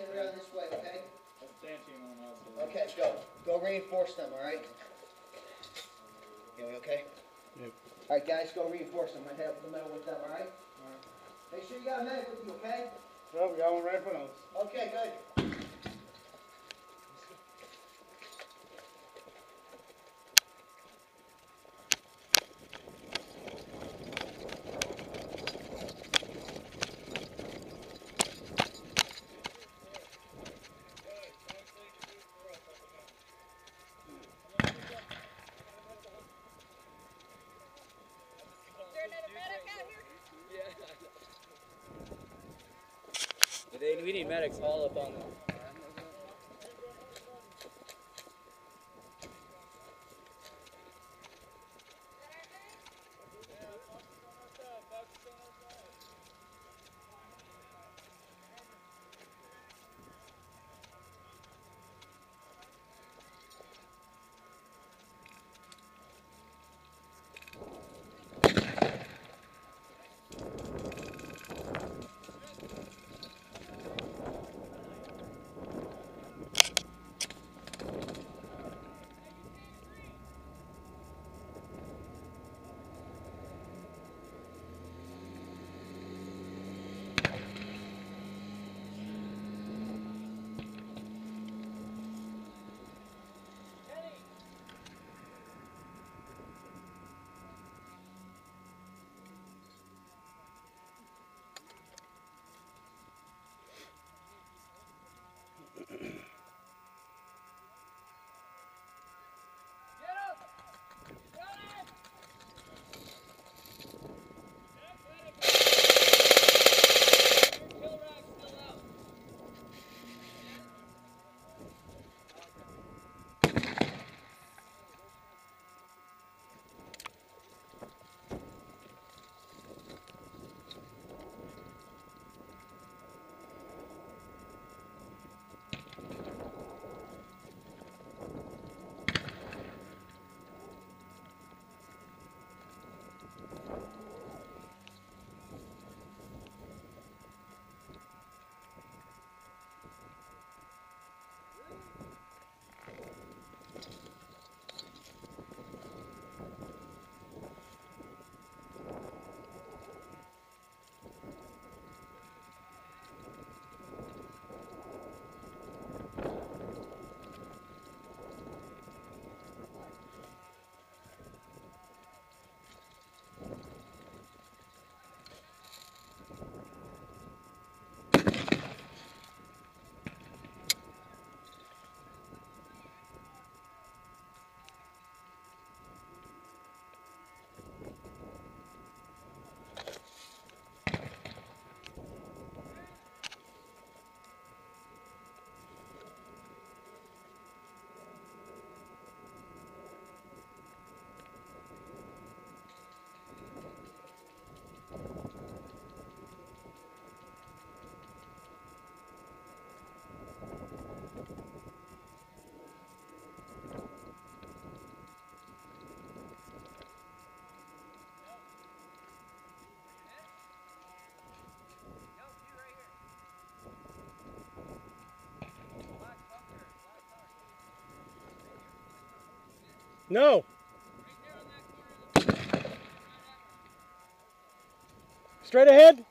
around this way, okay? Dancing on us. Okay, go. Go reinforce them, alright? Okay? Yep. Alright, guys, go reinforce them. I have the metal with them, alright? Alright. Make sure you got a medic with you, okay? Well, we got one right in front of us. Okay, good. We need medics all up on them. No. Straight ahead.